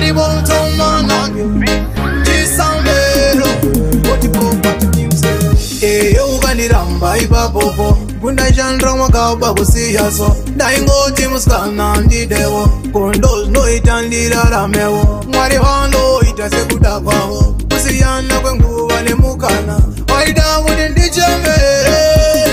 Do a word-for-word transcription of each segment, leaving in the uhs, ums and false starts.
Adi Bontoman Chisambero What you pop what music Eh yo ganiramba ibabobo Gunda jandra mwakaba kusiyaso Daingoti muskana ndidewo Kondos no itandira ramewo Mwari wano itase kudakwawo Kusiyana kwenguwa ne mukana Waida wudi ndijemere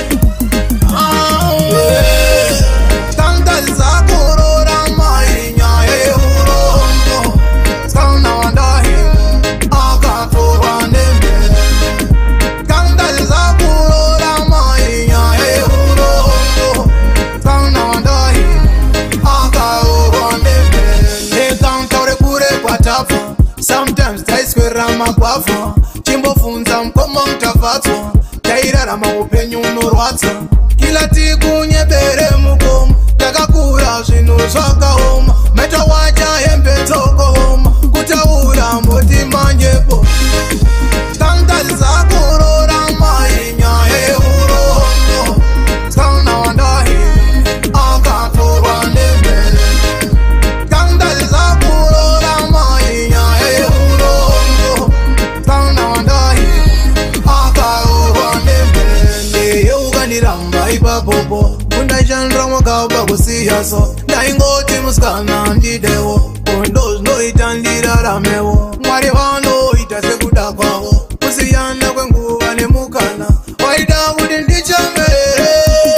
Tanta zakurora mainya e Hurombo Skana wandahi akatorwa nembe Tanta zakurora mainya e Hurombo Skana wandahi akatorwa nembe Tanta ure kure kwa tafa Sometimes taiskwera makwafa Chimbo funza mkomo mtafatwa Tairara maupenyu unorwatsa Kila tiku nyebere mukomo Takakura zvinu zvakahoma Meta waja hembe toko homa Kutaura mboti manyepo Tantazi zakurora mainya e Hurombo Skana wandahi akatorwa nembele Tantazi zakurora mainya e Hurombo Skana wandahi akatorwa nembele Yo ganiramba ibabobo Kunda jandra mwakaba kusiyaso Daingoti muskana ndidewo Kondos no itandira ramewo Mwari wano itase kudakwawo Kusiyana kwenguwa ne mukana Waida wudi ndijemere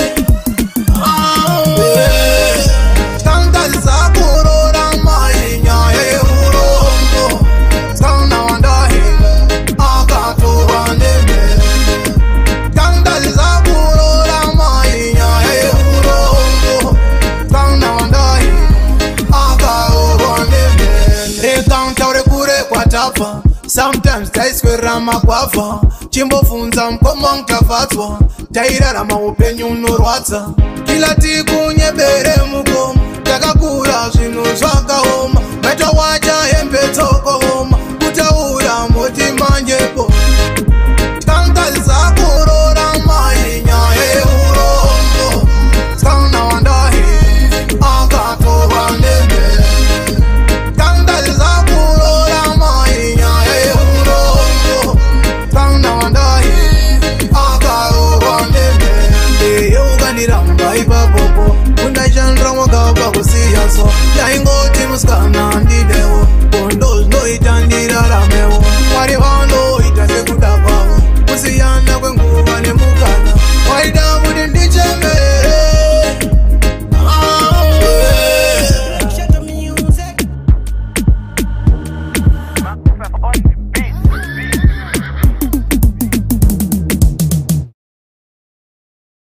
Tantazi zakurora mainya e Hurombo Skana wandahi akatorwa nembele Tantazi zakurora mainya e Hurombo Skana wandahi akatorwa nembele Tanta ure kure kwa tafa Sometimes taiskwera makwafa Chimbo funza mkomo mtafatwa Tairara maupenyu unorwatsa Kila tiku